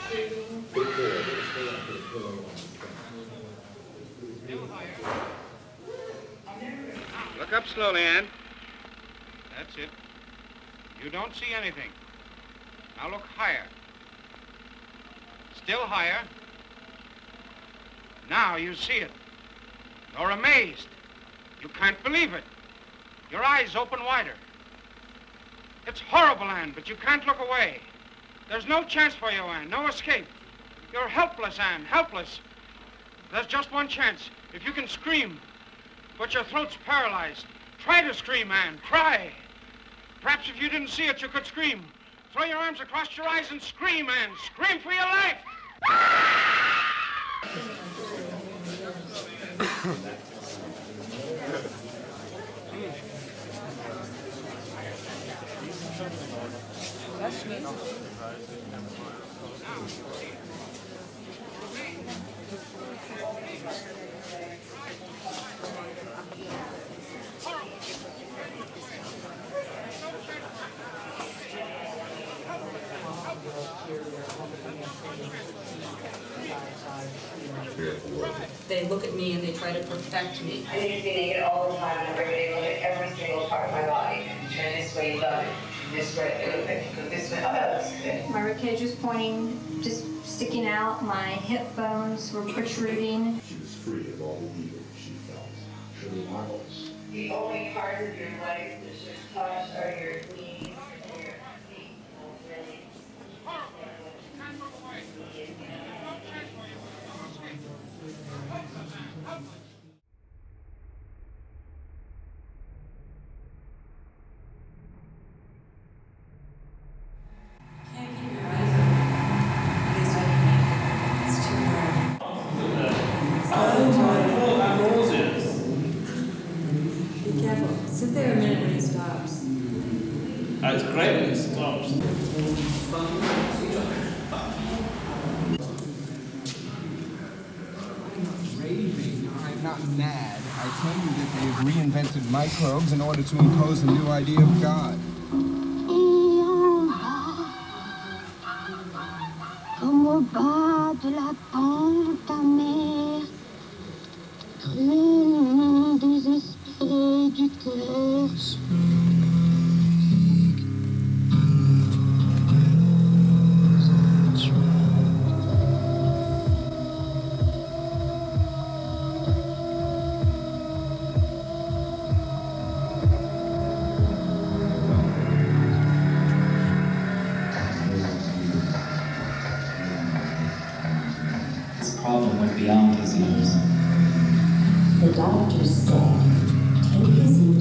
Look up slowly, Ann. That's it. You don't see anything. Now look higher. Still higher. Now you see it. You're amazed. You can't believe it. Your eyes open wider. It's horrible, Ann, but you can't look away. There's no chance for you, Ann. No escape. You're helpless, Ann. Helpless. There's just one chance. If you can scream, but your throat's paralyzed. Try to scream, Ann. Cry. Perhaps if you didn't see it, you could scream. Throw your arms across your eyes and scream, Ann. Scream for your life. They look at me and they try to protect me. I need to be naked all the time, and every day look at every single part of my body. Turn this way, you love it. This way, go this way. Oh, that's good. My ribcage was pointing, just sticking out. My hip bones were protruding. She was free of all the evil she felt. Truly marvelous. The only part of your life that's just touched are your knees and your feet. Sit there a minute when he stops. It's great when it stops. I'm not mad. I tell you that they've reinvented microbes in order to impose a new idea of God. Comme au bas de la pente amère, crues désespérées du cœur. Problem went beyond his ears. The doctor said, take his